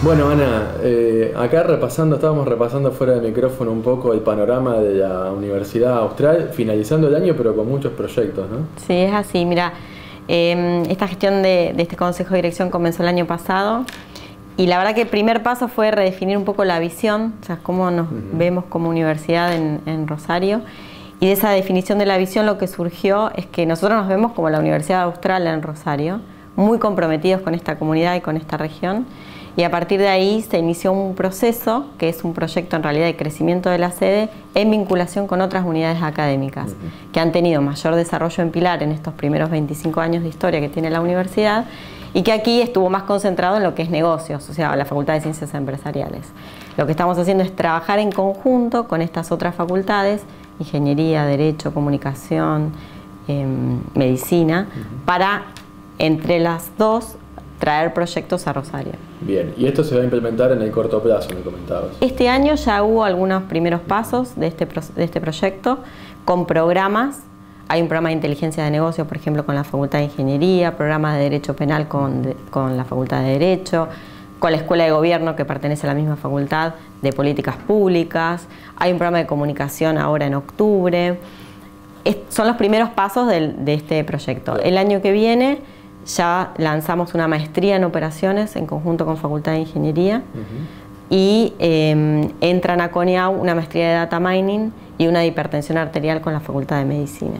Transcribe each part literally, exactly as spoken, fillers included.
Bueno, Ana, eh, acá repasando, estábamos repasando fuera del micrófono un poco el panorama de la Universidad Austral, finalizando el año pero con muchos proyectos, ¿no? Sí, es así. Mira, eh, esta gestión de, de este Consejo de Dirección comenzó el año pasado y la verdad que el primer paso fue redefinir un poco la visión, o sea, cómo nos uh-huh. vemos como universidad en, en Rosario. Y de esa definición de la visión lo que surgió es que nosotros nos vemos como la Universidad Austral en Rosario, muy comprometidos con esta comunidad y con esta región. Y a partir de ahí se inició un proceso, que es un proyecto en realidad de crecimiento de la sede en vinculación con otras unidades académicas, uh-huh. que han tenido mayor desarrollo en Pilar en estos primeros veinticinco años de historia que tiene la universidad, y que aquí estuvo más concentrado en lo que es negocios, o sea, la Facultad de Ciencias Empresariales. Lo que estamos haciendo es trabajar en conjunto con estas otras facultades, Ingeniería, Derecho, Comunicación, eh, Medicina, uh-huh. para entre las dos traer proyectos a Rosario. Bien, y esto se va a implementar en el corto plazo, me comentabas. Este año ya hubo algunos primeros pasos de este, de este proyecto con programas. Hay un programa de inteligencia de negocios, por ejemplo, con la Facultad de Ingeniería, programa de Derecho Penal con, de, con la Facultad de Derecho, con la Escuela de Gobierno, que pertenece a la misma facultad, de Políticas Públicas. Hay un programa de comunicación ahora en octubre. Es, son los primeros pasos del, de este proyecto. El año que viene ya lanzamos una maestría en operaciones en conjunto con Facultad de Ingeniería uh-huh. y eh, entran a CONIAU una maestría de Data Mining y una de hipertensión arterial con la Facultad de Medicina.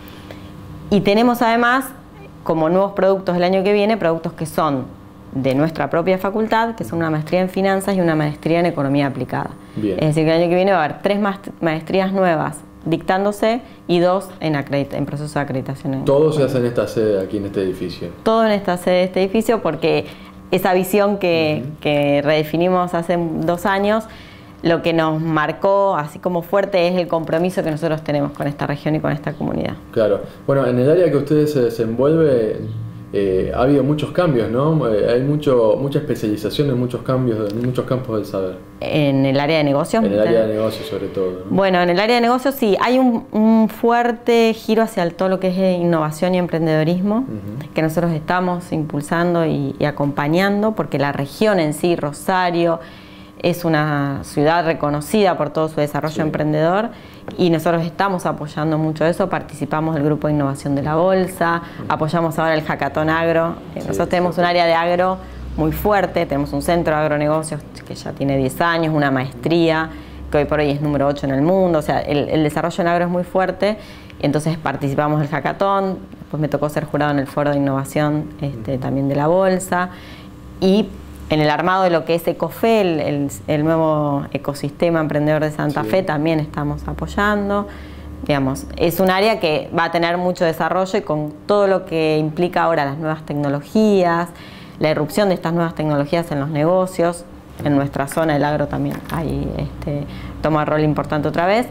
Y tenemos además, como nuevos productos del año que viene, productos que son de nuestra propia facultad, que son una maestría en finanzas y una maestría en economía aplicada. Bien. Es decir, que el año que viene va a haber tres maestrías nuevas dictándose y dos en, en proceso de acreditación. Todo se hace en esta sede, aquí en este edificio. Todo en esta sede de este edificio, porque esa visión que, uh-huh. que redefinimos hace dos años, lo que nos marcó así como fuerte es el compromiso que nosotros tenemos con esta región y con esta comunidad. Claro. Bueno, en el área que ustedes se desenvuelven, Eh, ha habido muchos cambios, ¿no? Eh, hay mucho, mucha especialización en muchos cambios, en muchos campos del saber. ¿En el área de negocios? En el área de negocios sobre todo, ¿no? Bueno, en el área de negocios sí, hay un, un fuerte giro hacia todo lo que es innovación y emprendedorismo, uh-huh. que nosotros estamos impulsando y, y acompañando, porque la región en sí, Rosario, es una ciudad reconocida por todo su desarrollo sí. emprendedor, y nosotros estamos apoyando mucho eso. Participamos del grupo de innovación de la Bolsa, apoyamos ahora el Hackathon Agro. Sí, nosotros tenemos sí. un área de agro muy fuerte, tenemos un centro de agronegocios que ya tiene diez años, una maestría que hoy por hoy es número ocho en el mundo, o sea, el, el desarrollo en agro es muy fuerte, entonces participamos del Hackathon, después me tocó ser jurado en el foro de innovación este, también de la Bolsa, y en el armado de lo que es ECOFE, el, el, el nuevo ecosistema emprendedor de Santa sí. Fe, también estamos apoyando. Digamos, es un área que va a tener mucho desarrollo y con todo lo que implica ahora las nuevas tecnologías, la irrupción de estas nuevas tecnologías en los negocios, en nuestra zona el agro también ahí este, toma rol importante otra vez.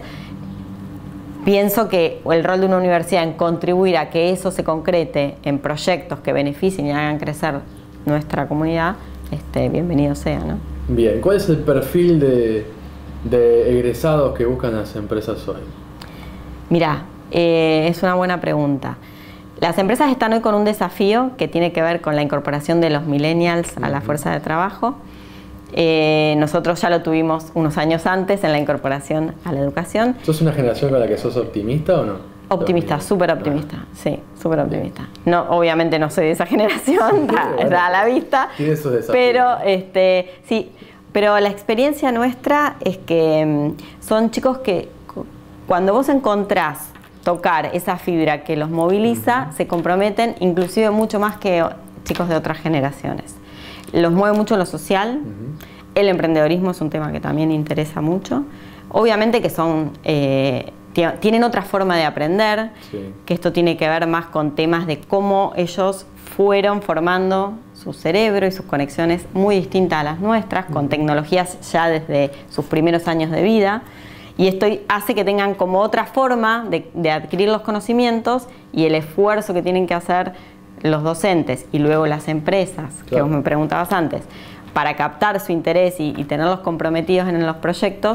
Pienso que el rol de una universidad en contribuir a que eso se concrete en proyectos que beneficien y hagan crecer nuestra comunidad, Este, bienvenido sea, ¿no? Bien, ¿cuál es el perfil de, de egresados que buscan las empresas hoy? Mirá, eh, es una buena pregunta. Las empresas están hoy con un desafío que tiene que ver con la incorporación de los millennials a la fuerza de trabajo. Eh, nosotros ya lo tuvimos unos años antes en la incorporación a la educación. ¿Sos una generación con la que sos optimista o no? Optimista, súper optimista, ah. sí, súper optimista. No, obviamente no soy de esa generación, está a la vista, tiene sus desafíos. Pero, este, sí, pero la experiencia nuestra es que son chicos que cuando vos encontrás tocar esa fibra que los moviliza, uh-huh. se comprometen inclusive mucho más que chicos de otras generaciones. Los mueve mucho lo social, uh-huh. el emprendedorismo es un tema que también interesa mucho. Obviamente que son... Eh, tienen otra forma de aprender, sí. que esto tiene que ver más con temas de cómo ellos fueron formando su cerebro y sus conexiones muy distintas a las nuestras, con tecnologías ya desde sus primeros años de vida, y esto hace que tengan como otra forma de, de adquirir los conocimientos y el esfuerzo que tienen que hacer los docentes y luego las empresas, claro. que vos me preguntabas antes, para captar su interés y, y tenerlos comprometidos en los proyectos,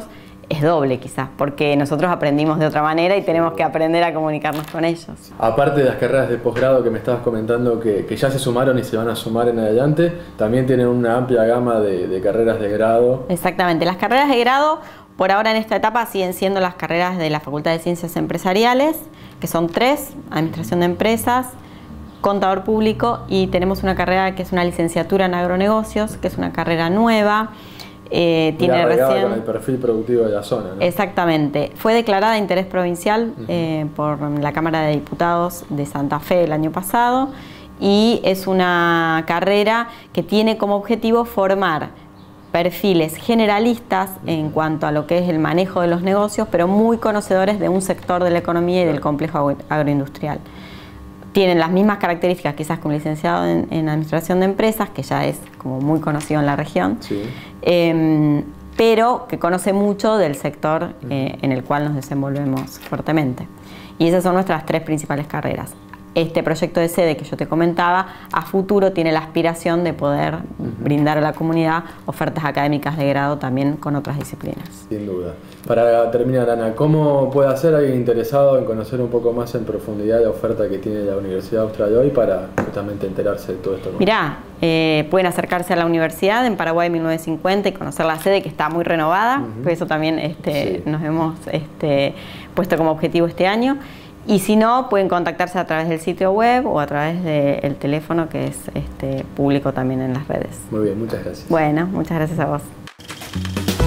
es doble quizás, porque nosotros aprendimos de otra manera y tenemos que aprender a comunicarnos con ellos. Aparte de las carreras de posgrado que me estabas comentando que, que ya se sumaron y se van a sumar en adelante, también tienen una amplia gama de, de carreras de grado. Exactamente, las carreras de grado por ahora en esta etapa siguen siendo las carreras de la Facultad de Ciencias Empresariales, que son tres: Administración de Empresas, Contador Público, y tenemos una carrera que es una licenciatura en Agronegocios, que es una carrera nueva. Eh, tiene recién con el perfil productivo de la zona, ¿no? Exactamente. Fue declarada de interés provincial uh-huh. eh, por la Cámara de Diputados de Santa Fe el año pasado, y es una carrera que tiene como objetivo formar perfiles generalistas en cuanto a lo que es el manejo de los negocios, pero muy conocedores de un sector de la economía y del complejo agroindustrial. Tienen las mismas características quizás que un licenciado en, en Administración de Empresas, que ya es como muy conocido en la región, sí. eh, pero que conoce mucho del sector eh, en el cual nos desenvolvemos fuertemente. Y esas son nuestras tres principales carreras. Este proyecto de sede que yo te comentaba, a futuro tiene la aspiración de poder uh-huh. brindar a la comunidad ofertas académicas de grado también con otras disciplinas. Sin duda. Para terminar, Ana, ¿cómo puede hacer alguien interesado en conocer un poco más en profundidad la oferta que tiene la Universidad Austral de hoy para justamente enterarse de todo esto, ¿no? Mirá, eh, pueden acercarse a la universidad en Paraguay mil novecientos cincuenta y conocer la sede, que está muy renovada, uh-huh. por eso también este, sí. nos hemos este, puesto como objetivo este año. Y si no, pueden contactarse a través del sitio web o a través del teléfono, que es este, público también en las redes. Muy bien, muchas gracias. Bueno, muchas gracias a vos.